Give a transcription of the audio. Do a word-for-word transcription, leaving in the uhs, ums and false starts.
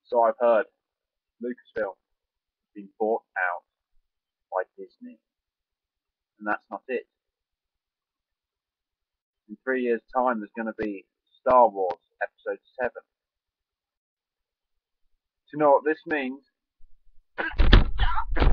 So I've heard. LucasFilm has been bought out by Disney. And that's not it. In three years' time, there's going to be Star Wars Episode seven. Do you know what this means?